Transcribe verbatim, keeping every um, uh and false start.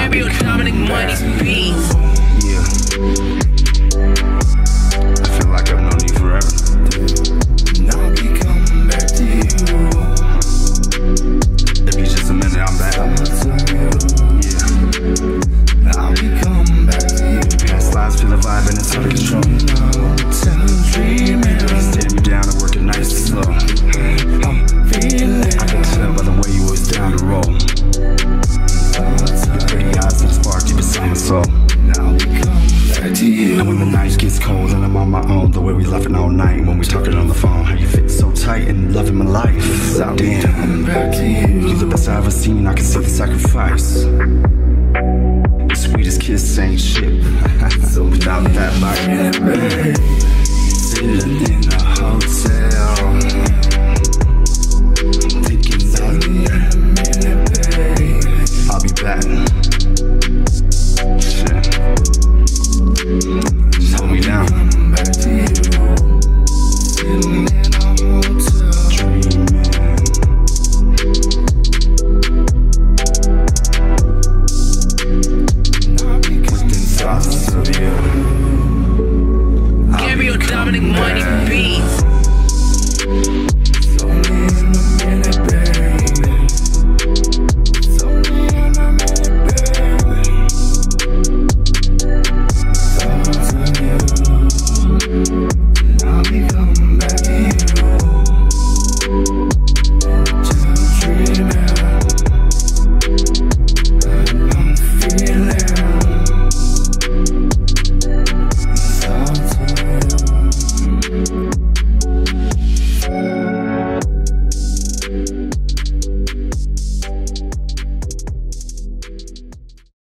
real Dominic Money's beats. Yeah. I feel like I've known you forever. Now we come back to you. If you just a minute, I'm back. Yeah. Now we come back to you. Past lives feel the vibe and it's out of control. Dreaming. Stand me down and working nice and slow. I'm feeling. I can tell by the way you was down the road. Your pretty eyes and spark deep inside my soul. Now we come back to you. And when the night gets cold and I'm on my own, the way we laughing all night when we talking on the phone, how you fit so tight and loving my life. Now we Damn, come back to you. you're the best I ever seen. I can see the sacrifice. The sweetest kiss ain't shit. So without that, like, Sitting in a hotel.